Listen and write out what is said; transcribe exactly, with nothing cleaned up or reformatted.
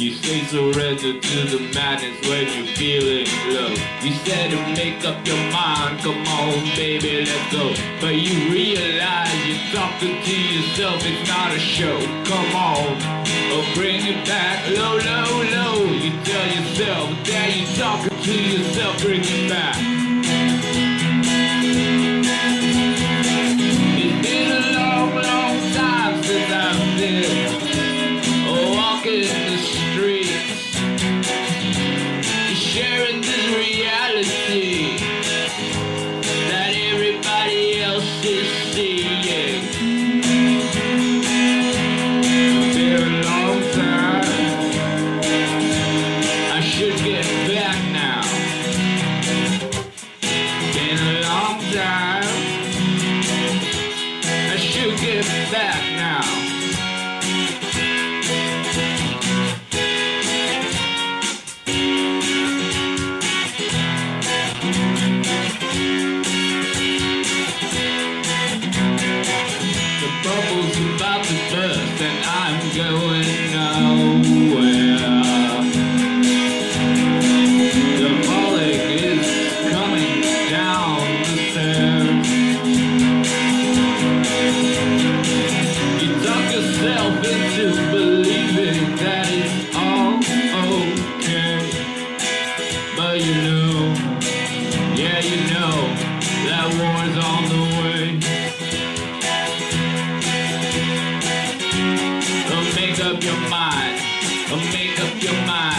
You say surrender to the madness when you're feeling low. You said to make up your mind, come on baby, let's go. But you realize you're talking to yourself, it's not a show. Come on, oh bring it back, low, low, low. You tell yourself, there you're talking to yourself, bring it back. It's been a long, long time since I've been walking the streets, sharing this reality that everybody else is seeing. It's been a long time, I should get back now. Been a long time, I should get back now. Bubble's about to burst and I'm going nowhere. The falling is coming down the stairs. You talk yourself into believing that it's all okay. But you know, yeah you know, that war's on the way. Make up your mind, make up your mind.